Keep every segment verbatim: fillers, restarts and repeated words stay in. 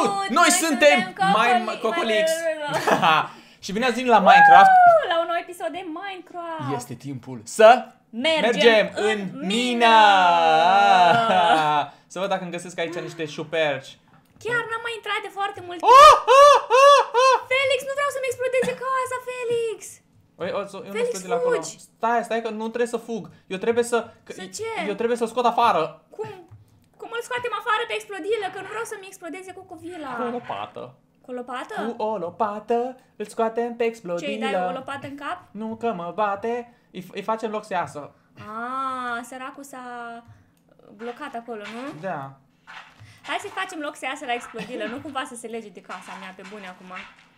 Salut! Noi, Noi suntem Mai Cocolix. Și bine ați venit la Minecraft. La un nou episod de Minecraft. Este timpul să mergem, mergem în, în mină. mină. Să văd dacă îmi găsesc aici niște șuperci. Chiar n-am mai intrat de foarte mult. Oh, oh, oh, oh. Felix, nu vreau să-mi explodeze casa, Felix. Oi, o, o, Felix, de la acolo. fugi. Stai, stai că nu trebuie să fug. Eu trebuie să... Să ce? Eu trebuie să-l scot afară. Cum? Cum îl scoatem afară pe explodilă? Că nu vreau să-mi explodeze cu covila. Cu o lopată. Cu o lopată? Cu o lopată îl scoatem pe explodilă. Ce, îi dai o lopată în cap? Nu că mă bate, îi, îi facem loc să iasă. Ah, săracul s-a blocat acolo, nu? Da. Hai să-i facem loc să iasă la explodilă, nu cumva să se lege de casa mea, pe bune acum.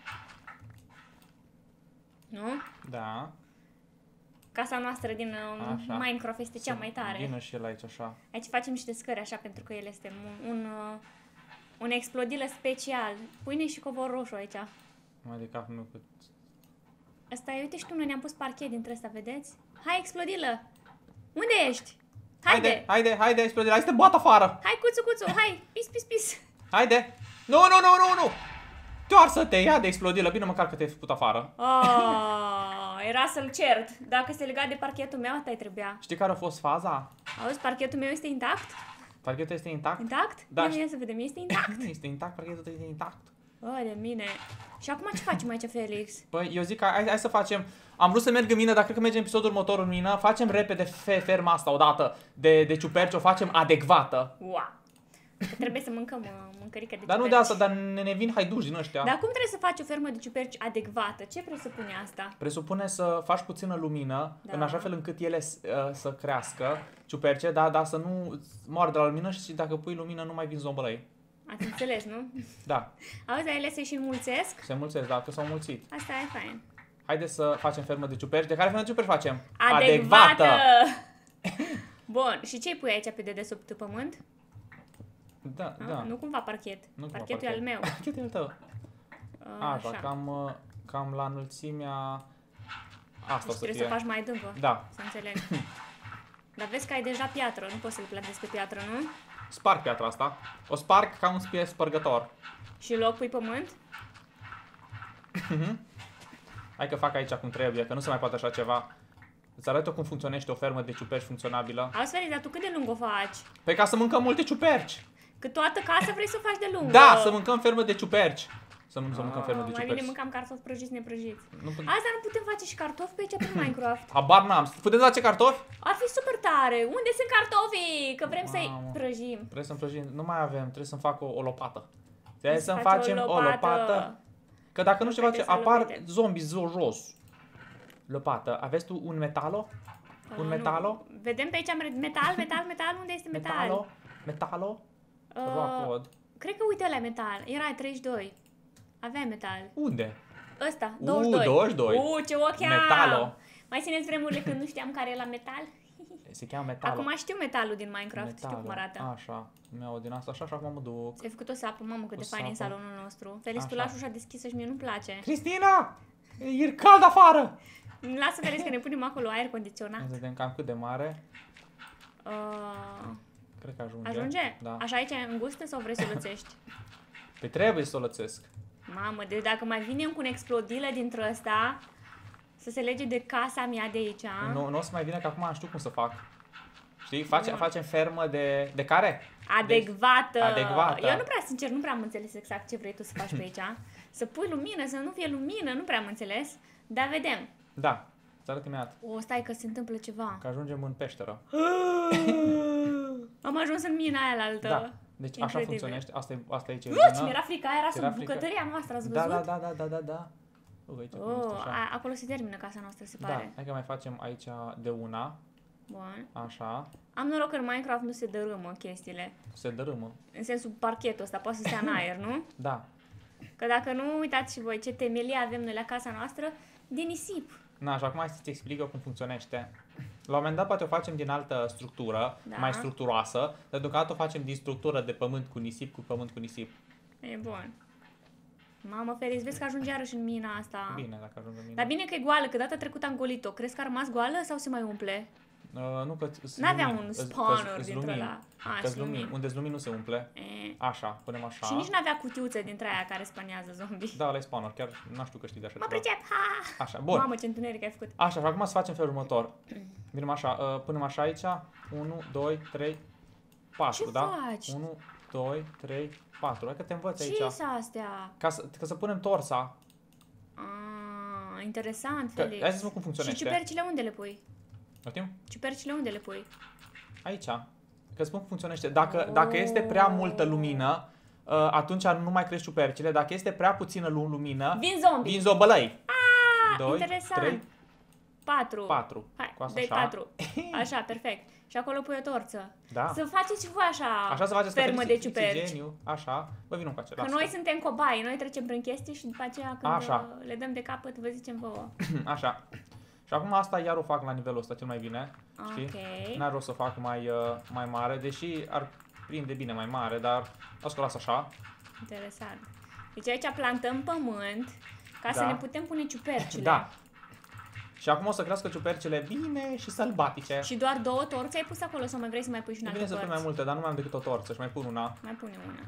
Nu? Da. Casa noastră din uh, Așa. Minecraft este cea mai tare. Vină și el aici așa. Aici facem niște scări așa pentru că el este un, un, uh, un explodilă special. Pune și covor roșu aici. Mai de cap meu cât... Asta e, uite și tu, noi ne-am pus parchet dintre ăsta, vedeți? Hai, explodilă! Unde ești? Haide! Haide, haide, haide, explodilă, hai să te bat afară! Hai, cuțu, cuțu, hai! Pis, pis, pis! Haide! Nu, nu, nu, nu, nu! Toarsă-te, ia de explodilă, bine măcar că te-ai făcut afară. Oh, era să-l cert. Dacă se lega de parchetul meu, asta-i trebuia. Știi care a fost faza? Auzi, parchetul meu este intact? Parchetul este intact? Intact? Da. Ia, ia să vedem, este intact. Este intact, parchetul este intact. O, de mine. Și acum ce facem aici, Felix? Păi, eu zic că hai, hai să facem... Am vrut să merg în mină, dar cred că mergem episodul următor în mină. Facem repede fe, ferma asta odată de, de ciuperci, o facem adecvată. Wow. Că trebuie să mâncăm uh, mâncărică de Dar ciuperci. nu de asta, dar ne, ne vin haiduși din ăștia. Dar cum trebuie să faci o fermă de ciuperci adecvată? Ce presupune asta? Presupune să faci puțină lumină, Da. în așa fel încât ele uh, să crească, ciuperce, dar, dar să nu moară de la lumină și dacă pui lumină nu mai vin zombălăi. Ați înțeles, nu? Da, Auzi, dar ele se și înmulțesc? se mulțesc, dacă s-au mulțit. Asta e fain. Haideți să facem fermă de ciuperci. De care fermă de ciuperci facem? Adecvată! Bun, și ce pui aici pe dedesubt pământ? Da, A? da. Nu cumva parchet. Nu cumva Parchetul e al meu. Parchetul e al tău. A, Așa, cam, uh, cam la înălțimea asta Deci o să trebuie fie. să faci mai adâncă. Da. Să înțeleg. Dar vezi că ai deja piatră, nu poți să-l plantezi pe piatră, nu? Sparg piatra asta. O sparg ca un spie spărgător. Și în loc pui pământ? Hai că fac aici cum trebuie, că nu se mai poate așa ceva. Îți arăt eu cum funcționește o fermă de ciuperci funcționabilă. Auzi, Felix, dar tu cât de lung o faci? Păi ca să mâncăm multe ciuperci. Că toată casa vrei să o faci de lungă. Da, să mâncăm fermă de ciuperci. Să, să mâncăm fermă de Mai bine ciuperci. mâncam cartofi prăjiți neprăjiți. Nu put- Asta nu putem face și cartofi pe aici pe Minecraft. Habar n-am. Puteți face cartofi? Ar fi super tare. Unde sunt cartofii? Că vrem să-i Mamă. prăjim. Trebuie să-mi prăjim. Nu mai avem, trebuie să-mi fac o, o lopată. Trebuie Să să-mi faci facem o lopată. Că dacă nu știu Lopete face, sau apar lopete? zombi zo- jos. Lopată. Aveți tu un metalo? Un Uh, metalo? nu. Vedem pe aici metal, metal, metal. Unde este metal? Metalo? Metalo? Uh, Rockwood. Cred că uite ăla metal. Era treizeci și doi. Avea metal. Unde? Ăsta, Uh, douăzeci și doi. douăzeci și doi. Uh, ce ochi am! Metalo. Mai țineți vremurile când nu știam care e la metal? Se cheamă metalo. Acum știu metalul din Minecraft, știu Metalo. cum arată. Așa. Mi-au din asta așa și acum mă duc. Ți-ai făcut o sapă, mamă, cât O de fain e în sapă. salonul nostru. Felix, tu Așa. lași ușa deschisă și mie nu-mi place. Cristina! E cald afară! Lasă, Felix, că ne punem acolo aer condiționat. Hai să vedem cam cât de mare. Uh, Cred că ajunge. ajunge? Da. Așa aici e îngustă sau vrei să o lățești? Păi trebuie să o lățesc. Mamă, deci dacă mai vinem cu un explodilă dintre ăsta, să se lege de casa mea de aici, Nu, nu o să mai vină că acum știu cum să fac. Știi? Face, Bun. facem fermă de... De care? adecvată. adecvată. Eu nu prea, sincer, nu prea am înțeles exact ce vrei tu să faci pe aici. Să pui lumină, să nu fie lumină, nu prea am înțeles. Dar vedem. Da. Îți arăt imediat. O, stai că se întâmplă ceva. Că ajungem în peșteră. Am ajuns în mina aia la altă. Da. Deci așa Incredibil. funcționește. Asta e, asta e ce Nu, ce mi-era frică, aia era Ți-era sub frică? bucătăria noastră, ați Da, văzut? da, da, da, da, da, da. Uite cum este Oh, așa. a, acolo se termină casa noastră, se Da, pare. hai că mai facem aici de una. Bun. Așa. Am noroc că în Minecraft nu se dărâmă chestiile. Se dărâmă. În sensul parchetul ăsta, poate să stea în aer, nu? Da. Că dacă nu, uitați și voi ce temelie avem noi la casa noastră de nisip. Na, și acum hai să-ți explic eu cum funcționește. La un moment dat poate o facem din altă structură, Da. mai structuroasă, dar deocamdată o facem din structură de pământ cu nisip, cu pământ cu nisip. E bun. Mamă, Felix, vezi că ajunge iarăși în mina asta. Bine, dacă ajungem Dar mine. bine că e goală, că data trecută am golit-o. Crezi că a rămas goală sau se mai umple? Uh, nu că N-avea un spawner dintre ăla. A, că lumini. Unde lumini nu se umple. E. Așa, punem așa. Și nici n-avea cutiuță dintre aia care spanează zombie. Da, ăla e spawner, chiar n știu că știi de așa Mă ceva. pricep, ha! Așa, bun. Mamă, ce întuneric ai făcut. Așa, și acum să facem felul următor. Venim așa, uh, punem așa aici. unu, doi, trei, patru, Ce da? faci? unu, doi, trei, patru. Hai că te învăț aici. Ce-s astea? Ca să, ca să punem torța. Ah, interesant, Că, Felix. hai să-ți spun cum Și funcționește. ciupercile unde le pui? Știm? Ciupercile unde le pui? Aici. Că spun cum funcționește. Dacă, Oh. dacă este prea multă lumină, uh, atunci nu mai crești ciupercile. Dacă este prea puțină lu- lumină, Vin zombie. vin zobălăi. Ah, doi, interesant. trei, patru. patru. Hai, Cu asta doi, așa. patru. Așa, perfect. Și acolo pui o torță. Da. Să faceți și voi așa, Așa să faceți fermă că de Felix e ciuperci. geniu. Așa. Bă, vin încoace. Că lasă. noi suntem cobai, noi trecem prin chestii și după aceea când Așa. uh, le dăm de capăt, vă zicem vouă. Așa. Și acum asta iar o fac la nivelul ăsta cel mai bine. Știi? Ok. N-ar rost să fac mai, uh, mai mare, deși ar prinde bine mai mare, dar o să o las așa. Interesant. Deci aici plantăm pământ ca să Da. ne putem pune ciupercile. Da. Și acum o să crească ciupercile bine și sălbatice. Și doar două torțe ai pus acolo sau mai vrei să mai pui și în E altă bine să pun mai părți? multe, dar nu mai am decât o torță și mai pun una. Mai pune una.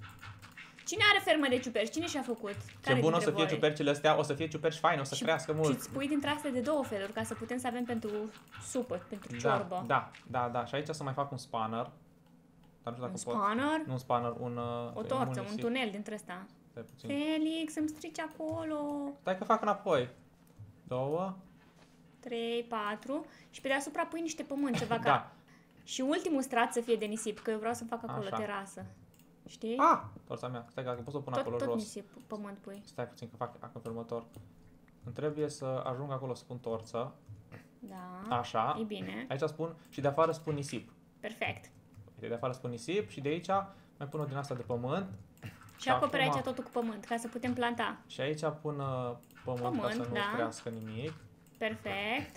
Cine are fermă de ciuperci? Cine și-a făcut? Ce bun o să fie ciupercile astea, o să fie ciuperci faine, o să și, crească Și mult. îți pui dintre astea de două feluri ca să putem să avem pentru supă, pentru Da, ciorbă. da, da, da. Și aici să mai fac un spanner. Dar nu știu Un dacă pot. spanner, Nu un spanner, un... uh, o torță, un nisip. tunel dintre ăsta. Stai puțin. Felix, îmi strici acolo. Stai că fac înapoi. Două. trei, patru și pe deasupra pui niște pământ, ceva ca... Da. Și ultimul strat să fie de nisip, că eu vreau să fac acolo Așa. terasă. Știi? Ah! Torța mea. Stai că pot să o pun tot, acolo tot jos. nisip, pământ pui. Stai puțin că fac acum pe următor. Îmi trebuie să ajung acolo să pun torță. Da. Așa. E bine. Aici spun și de afară spun nisip. Perfect. Uite, de afară spun nisip și de aici mai pun o din asta de pământ. Și acoperi acum- aici totul cu pământ, ca să putem planta. Și aici pun uh, pământ, Pământ, ca să nu da. crească nimic. Perfect.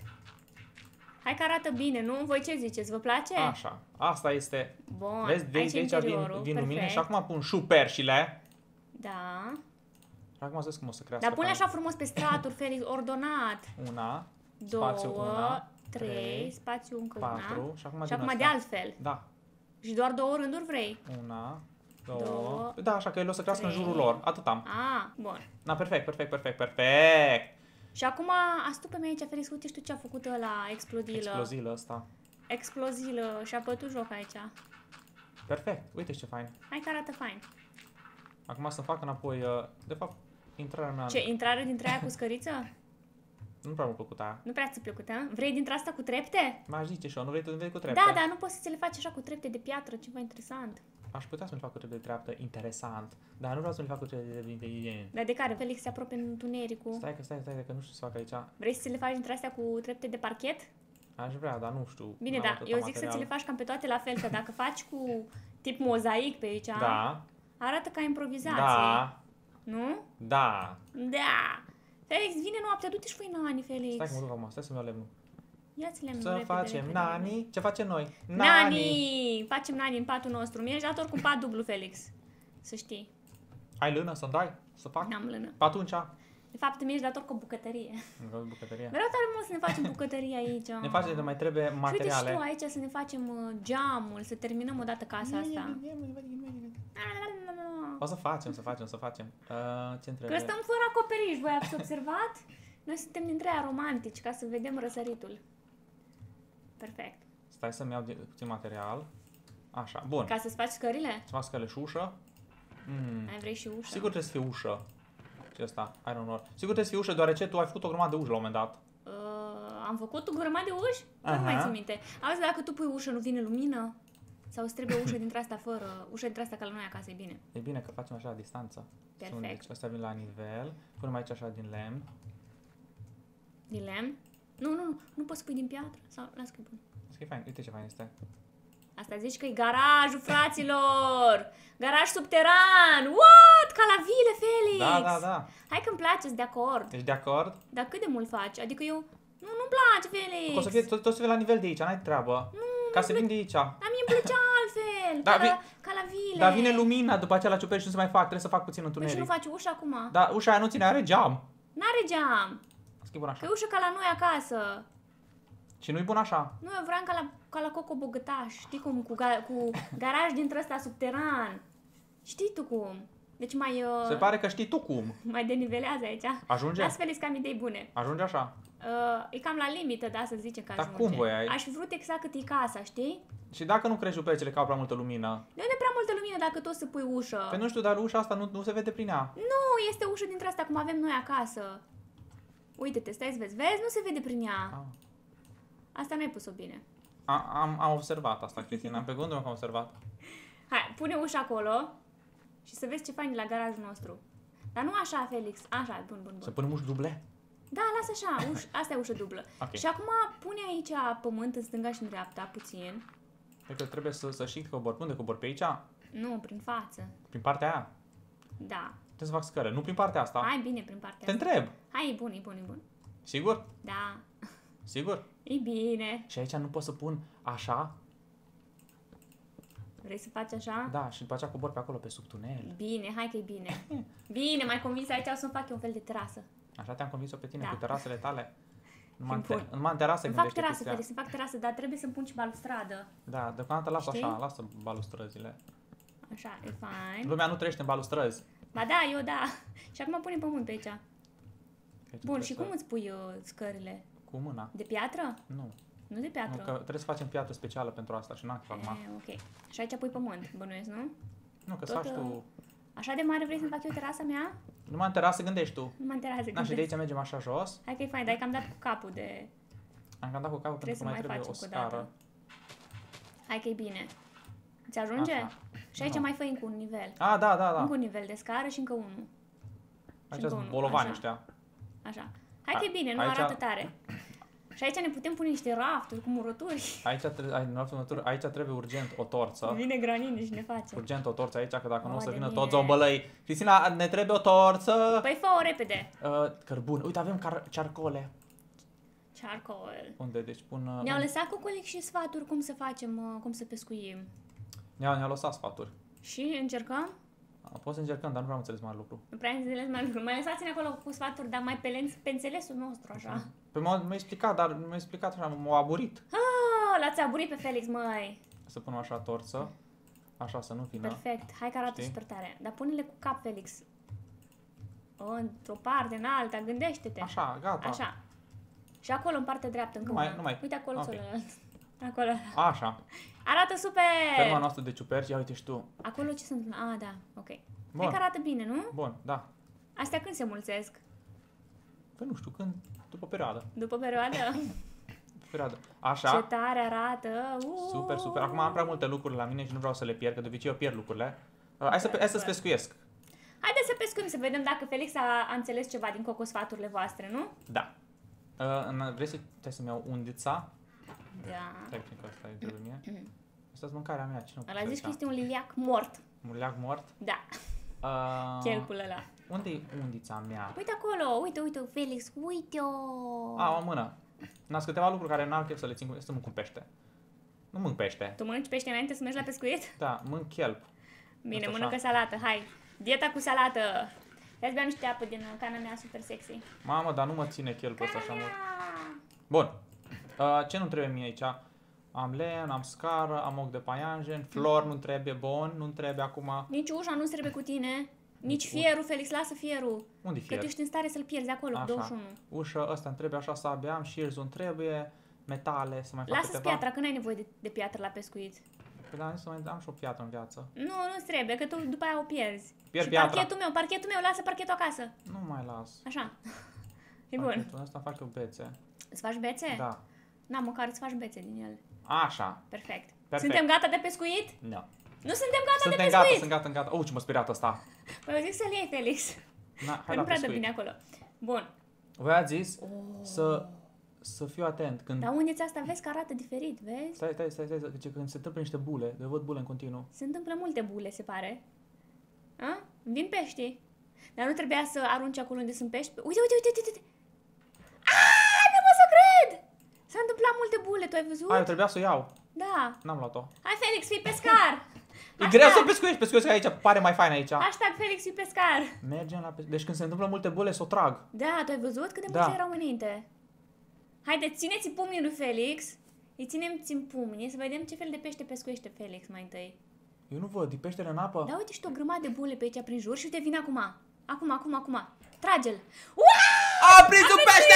Hai că arată bine, nu? Voi ce ziceți? Vă place? Așa. Asta este. Bun. Vezi, de aici de aici interiorul. vin, vin lumine Perfect. și acum pun șuperșile. Da. Și acum să vezi cum o să crească. Dar pune fain. așa frumos pe straturi, Felix, ordonat. Una, Două, spațiu una, trei, trei, spațiu încă patru una. și acum Și din acum asta. de altfel. Da. Și doar două rânduri vrei? Una, două. Două, Da, așa că el o să crească în trei. jurul lor. Atât am. Ah, bun. Da, perfect, perfect, perfect, perfect. Și acum astupe-mi aici, Felix, uite știu ce a făcut ăla, explodilă. Explozilă ăsta. Explozilă și a bătut joc aici. Perfect. Uite ce fain. Hai că arată fain. Acum să fac înapoi, uh, de fapt, intrarea mea. Ce, intrare dintre aia cu scăriță? Nu prea mi-a plăcut aia. Nu prea ți-a plăcut, a? Vrei dintre asta cu trepte? M-aș zice și eu, nu vrei tu să vezi cu trepte? Da, dar nu poți să ți le faci așa cu trepte de piatră, ceva interesant. Aș putea să-mi fac cu trepte de treaptă, interesant. Dar nu vreau să-mi fac cu trepte de inteligent. Dar de care? Felix se apropie în întunericul. Stai că stai, stai, că nu știu să fac aici. Vrei să ți le faci dintre astea cu trepte de parchet? Aș vrea, dar nu știu. Bine, n-am da, atâta eu zic să ți material. le faci cam pe toate la fel, că dacă faci cu tip mozaic pe aici, Da, arată ca improvizație. da, Nu? da. Da! Felix, vine noaptea, du-te și fui nani, Felix. Stai că mă duc acum, stai să-mi iau lemnul. Ia-ți lemnul Să repede, facem repede, nani. Ce facem noi? Nani! Facem nani în patul nostru. Mie ești dat oricum pat dublu, Felix. Să știi. Ai lână să-mi dai? Să fac? N-am lână. Pe atunci. De fapt, mi ești dator cu o bucătărie. Îmi vreau bucătăria. Vreau tare mult să ne facem bucătărie aici. Ne face de mai trebuie Și uite și materiale. tu aici să ne facem uh, geamul, să terminăm odată casa asta. O să facem, o să facem, o să facem. Uh, ce Că trebuie? stăm fără acoperiș, voi ați observat? Noi suntem dintre aia romantici, ca să vedem răsăritul. Perfect. Stai să-mi iau de- puțin material. Așa, bun. Ca să-ți faci scările? Să fac scăle și ușă. Mm. Ai vrei și ușă? Sigur trebuie să fie ușă. Ce asta? I don't know. Sigur trebuie să fie ușă, deoarece tu ai făcut o grămadă de uși la un moment dat. Uh, am făcut o grămadă de uși? Nu Aha. mai țin minte. Auzi, dacă tu pui ușă, nu vine lumină? Sau îți trebuie ușă dintre asta fără? Ușă dintre asta ca la noi acasă, e bine. E bine că facem așa la distanță. Perfect. Deci astea vin la nivel. Punem aici așa din lemn. Din lemn? Nu, nu, nu. Nu poți să pui din piatră? Sau, las că e bun. E fain. Uite ce fain este. Asta zici că e garajul, fraților! Garaj subteran! What? Ca la vile, Felix! Da, da, da. Hai că-mi place, sunt de acord. Ești de acord? Dar cât de mult faci? Adică eu... Nu, nu-mi place, Felix! O să fie, tot, tot să fie la nivel de aici, n-ai treabă. Nu, Ca să vin de aici. Dar mie îmi plăcea altfel, Da, ca, vi- la, ca la vile. Dar vine lumina după aceea la ciuperci și nu se mai fac, trebuie să fac puțin Păi și nu întuneric. faci ușa acum? Dar ușa aia nu ține, are geam. N-are geam. Schimbă Că așa. e ușă ca la noi acasă. Și nu-i bun așa. Nu, eu vreau ca la, ca la Coco Bogătaș, știi cum, cu, ga, cu garaj dintre ăsta subteran. Știi tu cum? Deci mai... Uh, Se pare că știi tu cum. mai denivelează aici. Ajunge? Las Felix că am idei bune. Ajunge așa. Uh, e cam la limită, da, să zicem că Dar ajunge. cum voiai? Aș fi vrut exact cât e casa, știi? Și dacă nu crești ciupercele că au prea multă lumină? De unde prea multă lumină dacă tot să pui ușă? Păi nu știu, dar ușa asta nu, nu se vede prin ea. Nu, este ușă dintre asta cum avem noi acasă. Uite-te, stai să vezi. Vezi? Nu se vede prin ea. Ah. Asta n-ai pus-o bine. A, am, am observat asta, Cristina. Pe gândul meu că am observat. Hai, pune ușa acolo și să vezi ce fain e la garajul nostru. Dar nu așa, Felix. Așa, bun, bun, Să bun. punem uși duble? Da, lasă așa. Uș, asta e ușă dublă. Ok. Și acum pune aici pământ în stânga și în dreapta, puțin. Cred că trebuie să, să și cobor. Unde cobor? Pe aici? Nu, prin față. Prin partea aia? Da. Trebuie să fac scări. Nu prin partea asta. Hai bine prin partea Te asta. întreb. Hai, e bun, e bun, e bun. Sigur? Da. Sigur? E bine. Și aici nu pot să pun așa? Vrei să faci așa? Da, și după aceea cobor pe acolo, pe sub tunel. Bine, hai că e bine. Bine, mai convins aici o să-mi fac eu un fel de terasă. Așa te-am convins-o pe tine, Da. cu terasele tale? Numai în, Îmi te- pun. numai în terasă Îmi fac gândește terasă, Cristian. Felix, îmi fac terasă, dar trebuie să-mi pun și balustradă. Da, deocamdată lasă Știi? așa, lasă balustrăzile. Așa, e fain. Lumea nu trăiește în balustrăzi. Ba da, eu da. Și acum punem pământ pe aici. Deci Bun, trebuie și să- cum îți pui uh, scările? Cu mâna. De piatră? Nu. Nu de Nu, piatră. că trebuie să facem piatră specială pentru asta și n-am chef acum. E, ok. Și aici pui pământ, bănuiesc, nu? Nu, că tot, să faci uh, tu... Așa de mare vrei să-mi fac eu terasa mea? Numai în terasă gândești tu. Nu mă interesează. Da, și de aici mergem așa jos. Hai că e fain, dar ai cam dat cu capul de... Am cam dat cu capul Trebuie pentru să că mai mai trebuie facem o cu o dată. scară. Hai că e bine. Ți ajunge? Așa. Și aici Nu. mai fă încă un nivel. A, da, da, Încă da. un nivel de scară și încă unul. Aici încă sunt unul, bolovani așa. ăștia. Așa. Hai că e bine, nu Aici- arată tare. Și aici ne putem pune niște rafturi cu murături. Aici, trebuie, ai, în altă măsură, aici trebuie urgent o torță. Vine granine și ne face. Urgent o torță aici, că dacă nu o O, să de vină bine. toți zombălăi. Cristina, ne trebuie o torță. Păi fă-o repede. Uh, cărbune. Uite, avem car- cearcole. Charcoal. Unde? Deci pun... Uh, Ne-au un- lăsat Cocolic și sfaturi cum să facem, uh, cum să pescuim. Ne-au, ne-au lăsat sfaturi. Și încercăm? A, Pot să încercăm, dar nu vreau înțeles mai lucru. Nu prea înțeles mai lucru. Mai lăsați-ne acolo cu sfaturi, dar mai pe, len- pe înțelesul nostru, așa. Păi m-a, m-a explicat, dar mi-a explicat așa, m-a aburit. Ah, l-ați aburit pe Felix, măi. Să punem așa torță. Așa, să nu vină. Perfect. Hai că arată Știi? super tare. Dar pune-le cu cap, Felix. O, într-o parte, în alta, gândește-te. Așa, gata. Așa. Și acolo în partea dreaptă încă Nu mai- una. nu mai- Uite acolo ok. celălalt. Acolo. Așa. Arată super! Ferma noastră de ciuperci, ia uite și tu. Acolo ce se întâmplă? Ah, da, ok. Bun. Hai că arată bine, nu? Bun, da. Astea când se mulțesc? Păi nu știu, când? După perioadă. După perioadă? După perioadă. Ce Așa. tare arată! Uuu. Super, super. Acum am prea multe lucruri la mine și nu vreau să le pierd, că de obicei eu pierd lucrurile. Uh, hai, să, hai să-ți pescuiesc. Haideți să pescuim, să vedem dacă Felix a, a înțeles ceva din cocosfaturile voastre, nu? Da. Uh, în- vrei să, trebuie să-mi iau undița? Da. Stai puțin că asta e trebuie mie. Asta e mâncarea mea, cine o Ăla zici pune că aici? este un liliac mort. Un leac mort? Da, Uh, chelpul ăla. Unde e undița mea? Uite acolo, uite, uite, Felix, uite-o! A, o mână. N-ați câteva lucruri care n-am chef să le țin cu... Să mănânc un pește. Nu mănânc pește. Tu mănânci pește înainte să mergi la pescuit? Da, mănânc chelp. Bine, Asta mănâncă așa. salată, hai! Dieta cu salată! Ia-ți bea niște apă din uh, cana mea super sexy. Mamă, dar nu mă ține chelpul ăsta așa Cana mult. mea! Bun. Uh, ce nu trebuie mie aici? Am len, am scară, am ochi de paianjen, flor nu trebuie, bon, nu trebuie acum. Nici ușa nu trebuie cu tine. Nici Nici fierul, Felix, lasă fierul. Unde Că fier? tu ești în stare să-l pierzi acolo, cu douăzeci și unu. Ușă, ăsta îmi trebuie așa sabie, am shears-ul îmi trebuie, metale, să mai fac Lasă-ți câteva. piatra, că n-ai nevoie de, de piatră la pescuit. Păi da, să mai am și o piatră în viață. Nu, nu-ți trebuie, că tu după aia o pierzi. Pierd și piatra. parchetul meu, parchetul meu, lasă parchetul acasă. Nu mai las. Așa. E bun. Parchetul ăsta fac eu bețe. Îți faci bețe? Da. Na, măcar îți faci bețe din el. Așa. Perfect. Perfect. Suntem gata de pescuit? Nu. Nu suntem gata Suntem de gata, pescuit! sunt gata, sunt gata. Oh, ce m-a speriat ăsta. Păi eu zic să-l iei, Felix. Na, Că hai nu la prea dă pescuit. bine acolo. Bun. Voi ați zis Oh. să, să fiu atent când... Dar unde ți asta vezi că arată diferit, vezi? Stai, stai, stai, stai, stai, că când se întâmplă niște bule, de văd bule în continuu. Se întâmplă multe bule, se pare. A? Vin pești. Dar nu trebuia să arunci acolo unde sunt pești. Uite, uite, uite, uite, uite. Aaaa, nu pot să cred! S-a întâmplat multe bule, tu ai văzut? Hai, eu trebuia să o iau. Da. N-am luat-o. Hai, Felix, fii pescar! E greu să pescuiești, pescuiești aici, pare mai fain aici. Hashtag Felix, fii pescar! Mergem la pes- Deci când se întâmplă multe bule, să o trag. Da, tu ai văzut cât de Da. mulți erau înainte? Haideți, țineți pumnii lui Felix. Îi ținem țin pumnii să vedem ce fel de pește pescuiește Felix mai întâi. Eu nu văd, e peștele în apă. Da, uite și o grămadă de bule pe aici prin jur și uite, vine acum. Acum, acum, acum. Trage-l. A prins un pește!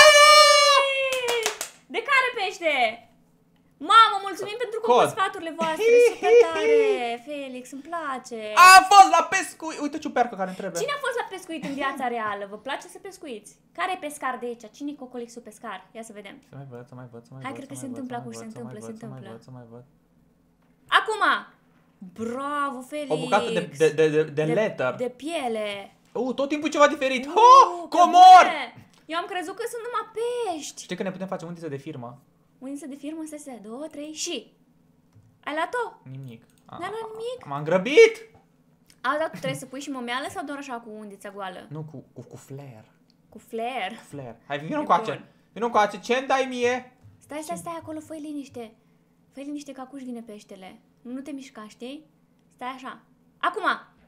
De care pește? Mamă, mulțumim pentru Cod. că sfaturile voastre. Super tare, Felix, îmi place. Am fost la pescuit! Uite ciupercă care îmi trebuie. Cine a fost la pescuit în viața reală? Vă place să pescuiți? Care e pescar de aici? Cine e cocolixul pescar? Ia să vedem. Să mai văd, să mai văd, să mai Hai, văd. cred să că mai se văd, întâmplă să mai acum, văd, se să mai întâmplă, văd, se să mai întâmplă. văd, să mai văd. Acum! Bravo, Felix! O bucată de, de, de, de, de letter. De piele. Uh, tot timpul ceva diferit. Uh, Oh, pe comor! bune! Eu am crezut că sunt numai pești. Știi că ne putem face undiță de firmă? Undiță de firmă, stai, stai, două, trei și... Ai luat-o? Nimic. A- N-ai luat nimic? M-am grăbit! A, dar tu trebuie să pui și momeală sau doar așa cu undița goală? Nu, cu, cu, cu flair. Cu flair. Cu flair. Hai, vină E încoace. bun. Vină încoace. Ce-mi dai mie? Stai, stai, stai acolo, fă liniște. Fă liniște că acuși vine peștele. Nu te mișca, știi? Stai așa. Acum!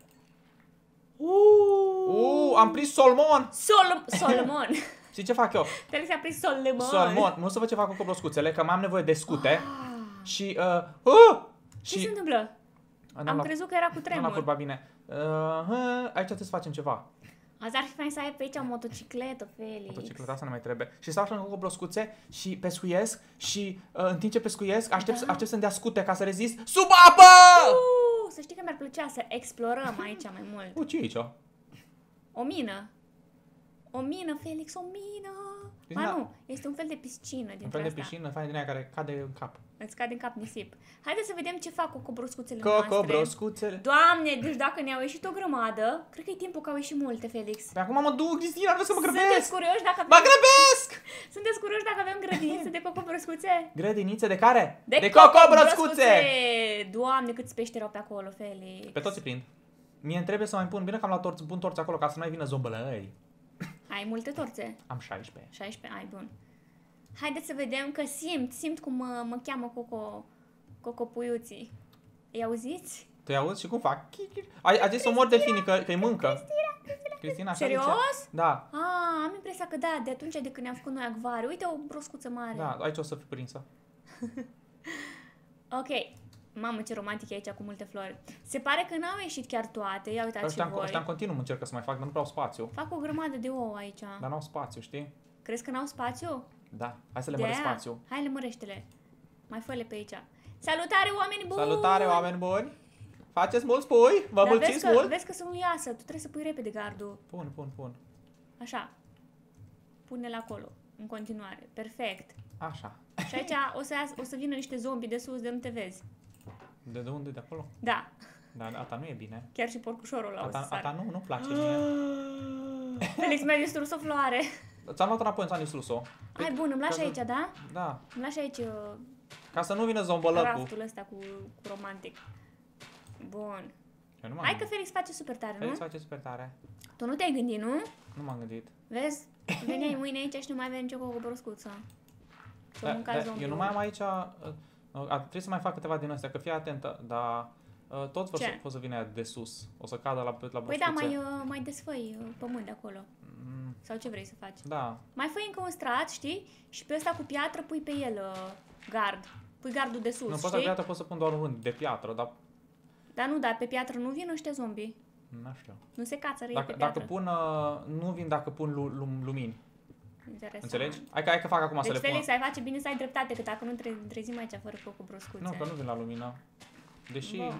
Uh, am prins salmon. Sol Solomon! Și ce fac eu? Felix a prins Solomon! Salmon. Nu să văd ce fac cu cobroscuțele, că mai am nevoie de scute. Ah. Și, uh, uh, Ce și... se întâmplă? N-am Am luat- crezut că era cu Nu l-am tremur. curbat bine. Uh, uh, aici trebuie să facem ceva. Azi ar fi fain să ai pe aici o motocicletă, Felix. Motocicleta asta nu mai trebuie. Și stau așa lângă cobroscuțe și pescuiesc și uh, în timp ce pescuiesc aștept, Da. aștept să-mi dea scute ca să rezist sub apă! Uh, să știi că mi-ar plăcea să explorăm aici mai mult. Uh, ce e aici? O mină. O mină, Felix, o mină. Ba Da. nu, este un fel de piscină Un dintre fel de asta. piscină, fain din aia care cade în cap. Îți cade în cap nisip. Haideți să vedem ce fac cu cobroscuțele noastre. Cocobroscuțele. Doamne, deci dacă ne-au ieșit o grămadă, cred că e timpul că au ieșit multe, Felix. Pe acum mă duc, Cristina, vreau să mă Sunteți grăbesc! curioși dacă Mă avem, grăbesc! sunteți curioși dacă avem grădinițe de cocobroscuțe? Grădinițe de care? De, de cocobroscuțe! Doamne, câți pești erau pe acolo, Felix. Pe toți îi prind. Mie îmi trebuie să mai pun, bine că am luat torți, pun torți acolo ca să nu mai vină zombălăi. Ai multe torțe? Am șaisprezece. șaisprezece, ai bun. Haideți să vedem că simt, simt cum mă, mă cheamă Coco, Cocopuiuții. Îi auziți? Tu auzi și cum fac? Ai, ai zis să omor delfinii că, că îi mâncă. Cristina, așa Serios? zice? Da, Ah, am impresia că da, de atunci de când ne-am făcut noi acvariu. Uite o broscuță mare. da, aici o să fiu prinsă. Ok. Mamă, ce romantic e aici cu multe flori. Se pare că n-au ieșit chiar toate. Ia uitați și Ăștia, în- voi. ăștia în continuu încercă să mai fac, dar nu prea au spațiu. Fac o grămadă de ouă aici. Dar n-au spațiu, știi? Crezi că n-au spațiu? Da, hai să le De măresc aia? spațiu. Hai, lămărește-le. Mai fă-le pe aici. Salutare, oameni buni! Salutare, oameni buni! Faceți mulți pui? Vă Dar vezi mulțiți că, mult? vezi că să nu iasă. Tu trebuie să pui repede gardul. Pun, pun, pun. Așa. Pune-l acolo. În continuare. Perfect. Așa. Și aici o să, ias, o să vină niște zombi de sus de nu te vezi. De, de unde? De acolo? Da. Dar asta nu e bine. Chiar și porcușorul ăla o să Asta, sară. asta nu, nu place mie. Felix, mi-a distrus o floare. Ți-am luat înapoi, ți-am distrus-o. Hai, bun, îmi lași Ca să- aici, da? Da, Îmi lași aici uh, ca să nu vină zombolăcul. raftul ăsta cu, cu romantic. Bun. Eu nu m-am Hai că gândit. Felix face super tare, nu? Felix face super tare. Tu nu te-ai gândit, nu? Nu m-am gândit. Vezi? Veneai mâine aici și nu mai avea nicio cocobroscuță. Și o Da, mânca da, zombiul. eu nu mai am aici... uh, uh, trebuie să mai fac câteva din astea, că fii atentă, dar uh, tot vor Ce? să, pot să vină de sus. O să cadă la, la Păi broscuțe. da, mai, uh, mai desfăi uh, pământ de acolo. Mm, Sau ce vrei să faci? da, Mai făi încă un strat, știi? Și pe ăsta cu piatră pui pe el uh, gard. Pui gardul de sus, nu pot să știi? piatră, pot să pun doar un rând de piatră, dar Dar nu, dar pe piatră nu vin ăștia zombi. nu știu. Nu se cață răi Dacă, pe piatră. dacă pun, uh, nu vin dacă pun lu, lu, lumini. Interesant. Înțelegi? Hai că, hai că fac acum să Deci, le pun. Felix, ai face bine să ai dreptate, că dacă nu tre trezim aici fără cocobroscuțe. Nu, că nu vin la lumină. Deși... Bun.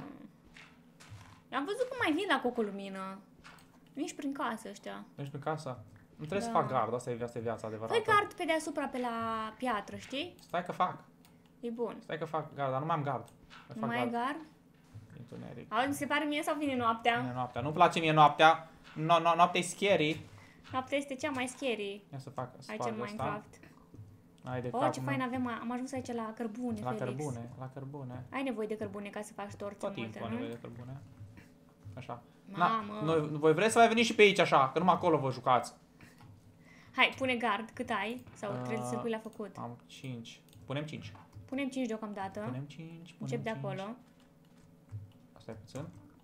Am văzut cum mai vin la cocolumină. Vin și prin casă ăștia. Ești pe casă? Nu trebuie Da. să fac gard, asta e, asta e viața adevărată. Păi gard pe deasupra, pe la piatră, știi? Stai că fac. E bun. Stai că fac gard, dar nu mai am gard. Mai Nu fac mai e gard. gard? Întuneric. Auzi, mi se pare mie sau vine noaptea? Vine noaptea. Nu-mi place mie noaptea. No, no, noaptea e scary. Noaptea este cea mai scary Ia să fac, să aici fac în asta. Minecraft. Ai de Oh, cap, ce nu? fain avem, am ajuns aici la cărbune, La Felix. cărbune, la cărbune. Ai nevoie de cărbune ca să faci torțe Tot multe, timpul am nu? nevoie de cărbune. Așa. Mamă. Na, noi, voi vreți să mai veniți și pe aici așa, că numai acolo vă jucați. Hai, pune gard, cât ai? Sau Uh, trebuie să pui la făcut? Am cinci. Punem cinci. Punem cinci deocamdată. Punem cinci, punem Încep de cinci. acolo. Asta e puțin.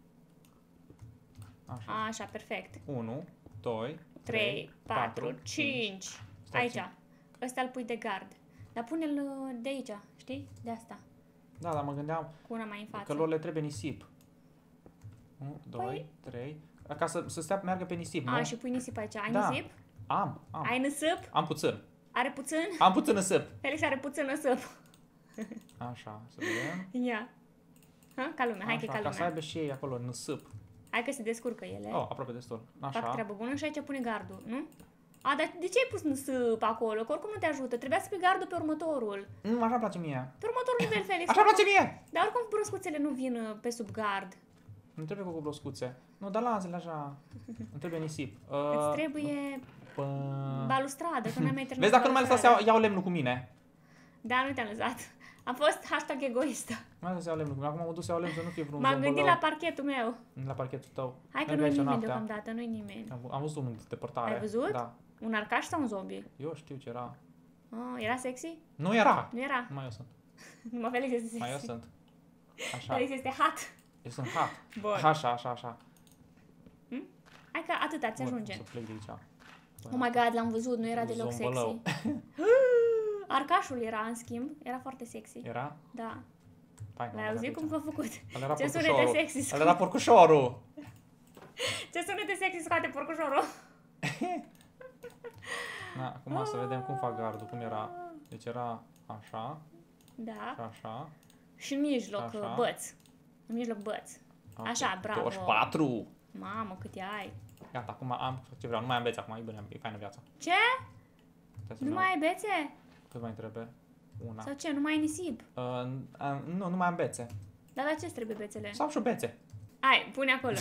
Așa. Așa, perfect. unu, doi, trei, patru, cinci. Stai Aici. puțin. ăsta îl pui de gard. Dar pune-l uh, de aici, știi? De asta. Da, dar mă gândeam Cu una mai în față. că lor le trebuie nisip. unu, doi, Păi- trei. Ca să, să stea, meargă pe nisip, nu? A, și pui nisip aici. Ai Da. nisip? Am, am. Ai nisip? Am puțin. Are puțin? Am puțin nisip. Felix are puțin nisip. Așa, să vedem. Ia. Ha? Ca lumea, hai că e Așa, ca ca să lumea. aibă și ei acolo nisip. Hai că se descurcă ele. Oh, aproape destul. Fac Așa. treabă bună și aici pune gardul, nu? A, dar de ce ai pus nisip acolo? Că oricum nu te ajută. Trebuia să pui gardul pe următorul. Nu, așa îmi place mie. Pe următorul nivel, Felix. Așa îmi place mie! Dar oricum broscuțele nu vin uh, pe sub gard. Nu trebuie cu bloscuțe. Nu, dar lasă-le așa. Nu trebuie nisip. Uh, Îți trebuie pă... balustradă, că n-ai mai terminat. Vezi, dacă nu mai lăsați să iau, balustradă. iau lemnul cu mine. Da, nu te-am lăsat. Am fost hashtag egoistă. Nu mai lăsați să iau lemnul cu mine. Acum m-am dus să iau lemn să nu fie vreun M-am zombălău. gândit la parchetul meu. La parchetul tău. Hai că Merg nu-i aici nimeni noaptea. deocamdată, nu-i nimeni. Am, am văzut unul de depărtare. Ai văzut? Da. Un arcaș sau un zombie? Eu știu ce era. Oh, era sexy? Nu era! Nu era. Nu mai eu sunt. Numai Felix este Mai eu sexy. sunt. Așa. Felix este hot. Eu sunt hat. Bun. Așa, așa, așa. Hm? Hai că atâta, ți Bun, ajunge. Să plec de aici. Oh my god, l-am văzut, nu era deloc Zombălău. sexy. Arcașul era, în schimb, era foarte sexy. Era? Da. Hai, nu, L-ai era auzit de cum aici. v-a făcut? Ăla era Ce sunete porcușorul. sexy Ăla era porcușorul. Ce sunete sexy scoate porcușorul? Na, acum să vedem cum fac gardul, cum era. Deci era așa Da. și așa. Și în mijloc, Așa. băț. În mijloc băț. Ok. Așa, bravo. douăzeci și patru. Mamă, câte ai. Gata, acum am ce vreau. Nu mai am bețe acum, e bine, e faină viața. Ce? Trebuie să Nu iau- mai ai bețe? Cât mai trebuie? Una. Sau ce? Nu mai ai nisip? Uh, uh, nu, nu mai am bețe. Dar la ce îți trebuie bețele? Sau și bețe. Hai, pune acolo.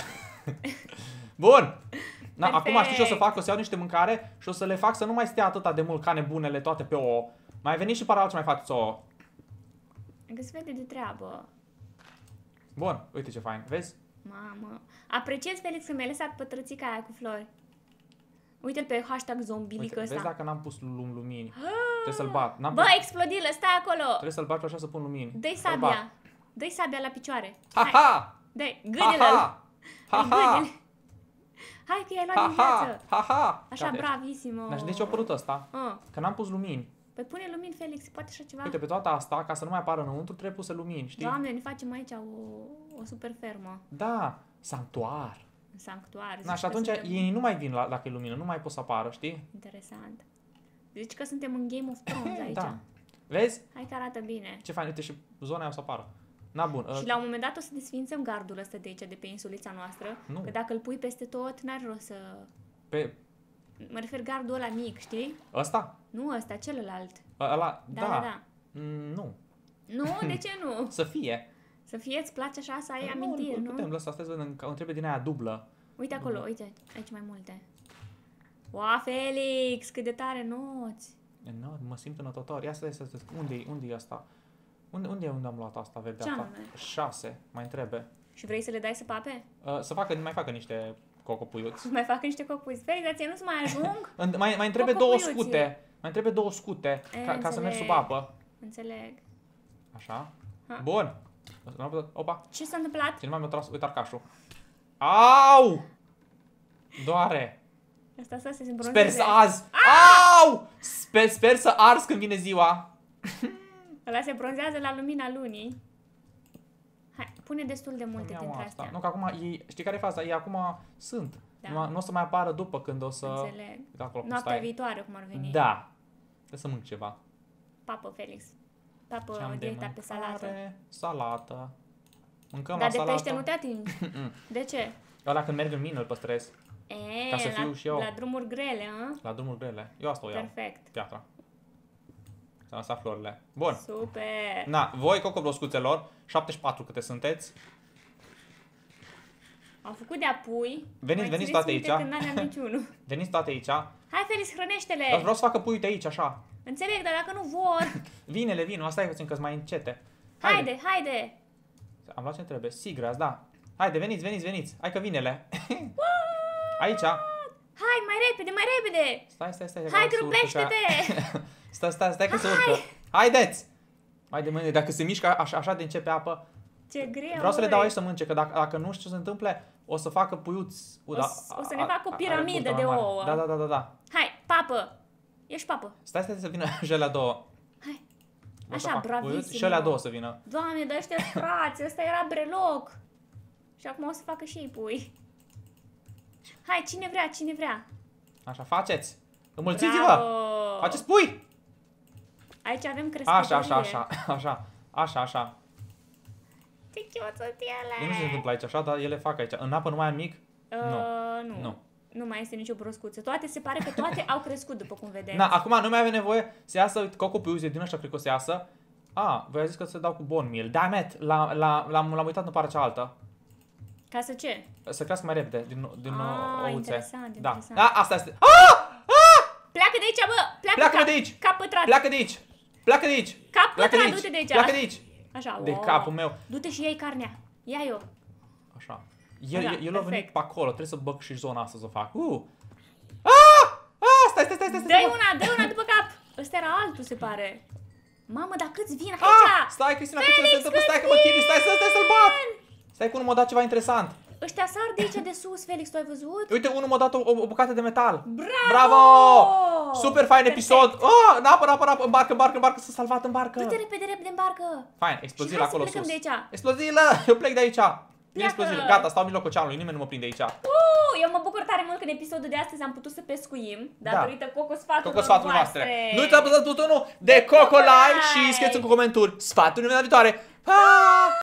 Bun! Na, Perfect. acum știi ce o să fac? O să iau niște mâncare și o să le fac să nu mai stea atâta de mult ca nebunele toate pe ouă. Mai veni și paralel ce mai faceți ouă. Că se vede de treabă. Bun, uite ce fain. Vezi? Mamă. Apreciez, Felix, că mi-ai lăsat pătrățica aia cu flori. Uite-l pe hashtag zombilic Uite, vezi ăsta. dacă n-am pus lum lumini. Trebuie să-l bat. N-am Bă, pus... explodilă, stai acolo! Trebuie să-l bat pe așa să pun lumini. Dă-i Să-l bat. sabia. Dă-i sabia la picioare. Ha, Hai, ha! dă-i, Ha, gâdile-l. ha! Ha, ha! Gâdile-l. Hai că i-ai luat Ha, din ha! viață. Ha, ha! Așa, Gata, bravisimo. Dar și de ce a apărut ăsta? Ah. Că n-am pus lumini. Păi pune lumini, Felix, poate așa ceva? Uite, pe toată asta, ca să nu mai apară înăuntru, trebuie puse lumini, știi? Doamne, ne facem aici o, o super fermă. Da, sanctuar. Un sanctuar. Na, zici și că atunci suntem- ei nu mai vin la, dacă e lumină, nu mai pot să apară, știi? Interesant. Zici că suntem în Game of Thrones aici. Da. Vezi? Hai că arată bine. Ce fain, uite și zona aia o să apară. Na, bun. Și Uh, la un moment dat o să desfințăm gardul ăsta de aici, de pe insulița noastră. Nu. Că dacă îl pui peste tot, n-are rost să... pe Mă refer gardul ăla mic, știi? ăsta? Nu ăsta, celălalt. Ăla, Da, da. da, da. Mm, nu. Nu, de ce nu? Să fie. Să fie, îți place așa, să ai Nu, amintiri, nu? nu? Putem lăsa, stai să vedem, că îmi trebuie din aia dublă. Uite acolo, uite, aici mai multe. Wow, Felix, cât de tare noți! Nu, mă simt înătător. Ia stai să să unde unde e asta? Unde, unde, unde am luat asta verde Ce asta? anume? șase, mai întrebe. Și vrei să le dai să pape? Uh, să facă, mai facă niște cocopuiuți. Să mai facă niște copuiți. Felix, dar ție nu-ți mai ajung? În- mai, mai întrebe două Cocopuiuții. scute. Mai întrebe două scute E, ca, ca să mergi sub înțeleg. apă. Înțeleg. Așa. Ha. Bun. Opa. Ce s-a întâmplat? Cineva mi-a tras, uite arcașul. Au! Doare. Asta să se Sper îmbronzeze. să azi. Au! Sper, sper să ars când vine ziua. Ăla se bronzează la lumina lunii. Hai, pune destul de multe Nu iau dintre asta. astea. Nu, că acum, ei, știi care e faza? Ei acum sunt. Da. Nu, nu o să mai apară după când o să... Înțeleg. Uite acolo cum Noaptea stai. viitoare, cum ar veni. Da. Trebuie să mânc ceva. Papă, Felix. Papă, Ce-am de dieta pe salată. mâncare? Salată. Mâncăm Dar la de salată. pește nu te atingi. De ce? Ăla când merg în mine îl păstrez. E, Ca să la, fiu și eu. la drumuri grele, a? La drumuri grele. Eu asta o iau. Perfect. Piatra. Să lăsa florile. Bun. Super. Na, voi, cocobloscuțelor, șaptezeci și patru câte sunteți. Am făcut de apui. Veniți, Mai veniți țineți toate minte aici. Când n-aveam niciunul. Veniți toate aici. Dar Hai, Felix, hrănește-le. vreau să facă pui uite aici, așa. Înțeleg, dar dacă nu vor... Vinele, vin, asta e puțin că-s mai încete. Haide, haide. Am luat ce trebuie. Sigras, da. Haide, veniți, veniți, veniți. Hai că vinele. Aici. Hai, mai repede, mai repede. Stai, stai, stai. Hai, că se urcă pe aia. grupește-te. Stai, stai, stai că se Hai. urcă. Haideți! Haide, mâine, dacă se mișcă așa, așa de începe apă, Ce greu, vreau să le băi. dau aici să mănânce, că dacă, dacă nu știu ce se întâmple, o să facă puiuți. O să- o să ne facă o piramidă de mare. ouă. Da, da, da, da, da. Hai, papă. Ești papă. Stai, stai să vină și alea două. Hai. O să Așa, fac puiuț bravisimo. și alea două să vină. Doamne, dar ăștia frați, ăsta era breloc. Și acum o să facă și ei pui. Hai, cine vrea, cine vrea. Așa, faceți. Înmulțiți-vă. Bravo. Faceți pui. Aici avem crescătorie. Așa, așa, așa, așa, așa, așa. Ce cute sunt ele. Eu nu știu ce se întâmplă aici, așa, dar ele fac aici. În apă nu mai am mic? Uh, nu. Nu. Nu mai este nicio broscuță. Toate, se pare că toate au crescut, după cum vedeți. Na, acum nu mai avem nevoie să iasă cocopiuze din ăștia, cred că o să iasă. A, voi a zis că să dau cu bone meal. Damn it, l-am uitat în partea cealaltă. Ca să ce? Să crească mai repede din, din Ah, ouțe. interesant, Da. interesant. A, asta este. Ah! Ah! Pleacă de aici, bă! Pleacă, Pleacă cap, de aici! Cap pătrat! Pleacă de aici! Pleacă de aici! Cap Pleacă pătrat, du-te de aici! Pleacă de aici! Așa, De wow. capul meu. Du-te și iei carnea. Ia eu. Așa. El, Așa, el, el a venit perfect. pe acolo, trebuie să băg și zona asta să o fac. Uh! Ah! Ah! Stai, stai, stai, stai! stai Dă-i stai. una, dă-i una după cap! Ăsta era altul, se pare. Mamă, dar câți vin aici? Ah! Stai, Cristina, că ce Felix, se întâmplă? Stai că cât mă chini, stai, stai, stai să-l bat! vin! Stai că unul m-a dat ceva interesant. Ăștia sar de aici de sus, Felix, tu ai văzut? Uite, unul m-a dat o, o, o bucată de metal. Bravo! Bravo! Super fain Perfect. episod. Oh, în apă, în apă, în apă, în barcă, în barcă, în barcă, s-a salvat în barcă. Du-te repede, repede în barcă. Fain, Și explozil hai să acolo plecăm sus. de aici. Explozilă! Eu plec de aici. Bine Pleacă. explozilă. Gata, stau în mijlocul oceanului, nimeni nu mă prinde aici. Uh, eu mă bucur tare mult că în episodul de astăzi am putut să pescuim datorită Coco sfaturilor Coco sfaturile noastre. voastre. Nu uitați să apăsați butonul de Coco Like și scrieți în comentarii sfatul în viitoare. Pa!